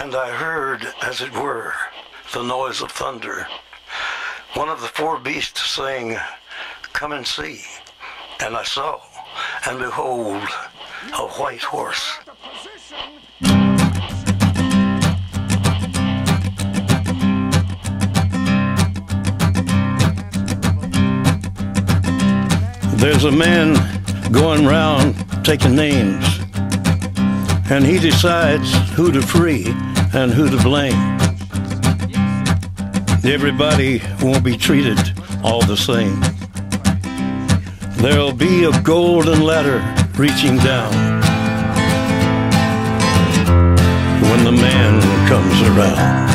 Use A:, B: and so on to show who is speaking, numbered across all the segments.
A: And I heard, as it were, the noise of thunder. One of the four beasts saying, "Come and see." And I saw, and behold, a white horse. There's a man going round taking names, and he decides who to free and who to blame. Everybody won't be treated all the same. There'll be a golden ladder reaching down when the man comes around.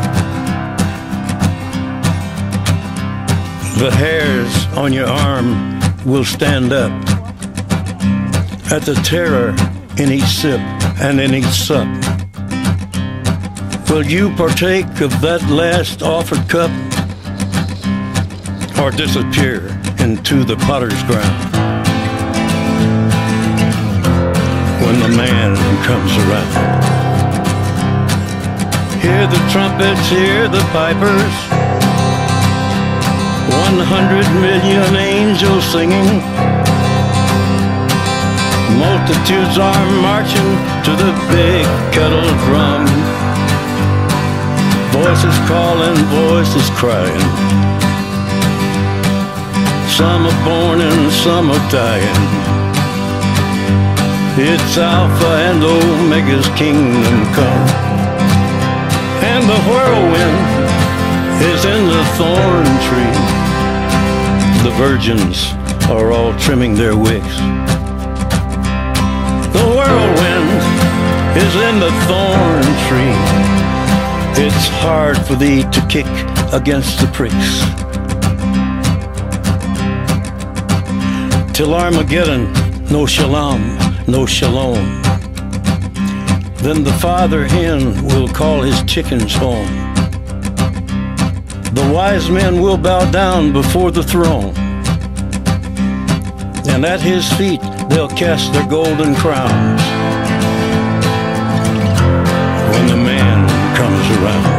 A: The hairs on your arm will stand up at the terror in each sip and in each sup. Will you partake of that last offered cup, or disappear into the potter's ground when the man comes around? Hear the trumpets, hear the pipers, 100 million angels singing. Multitudes are marching to the big kettle drum. Voices calling, voices crying. Some are born and some are dying. It's Alpha and Omega's kingdom come. And the whirlwind is in the thorn tree. The virgins are all trimming their wicks. The whirlwind is in the thorn tree. It's hard for thee to kick against the pricks. Till Armageddon, no shalom, no shalom. Then the father hen will call his chickens home. The wise men will bow down before the throne, and at his feet they'll cast their golden crowns when the man comes around.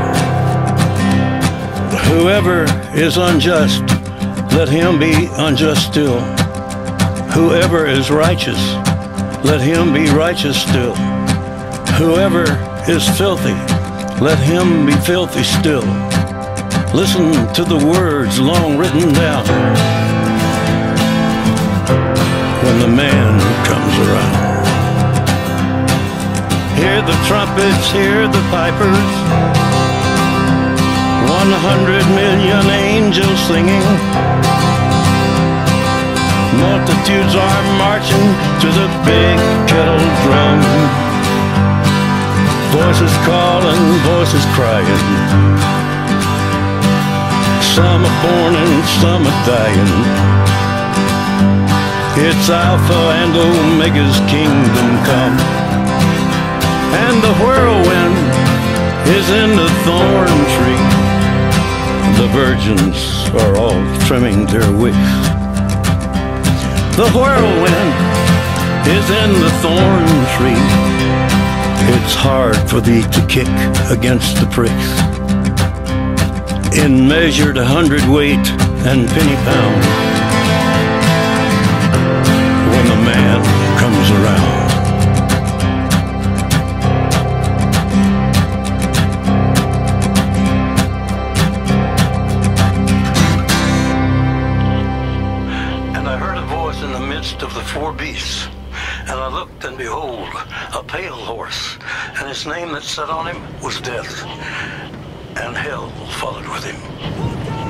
A: Whoever is unjust, let him be unjust still. Whoever is righteous, let him be righteous still. Whoever is filthy, let him be filthy still. Listen to the words long written down when the man comes around. Hear the trumpets, hear the pipers, 100 million angels singing. Multitudes are marching to the big kettle drum. Voices calling, voices crying. Some are born and some are dying. It's Alpha and Omega's kingdom come. And the whirlwind is in the thorn tree. The virgins are all trimming their wicks. The whirlwind is in the thorn tree. It's hard for thee to kick against the pricks. In measured 100-weight and penny pound when the man comes around. And I heard a voice in the midst of the four beasts, and I looked, and behold, a pale horse, and his name that sat on him was Death, and hell followed with him.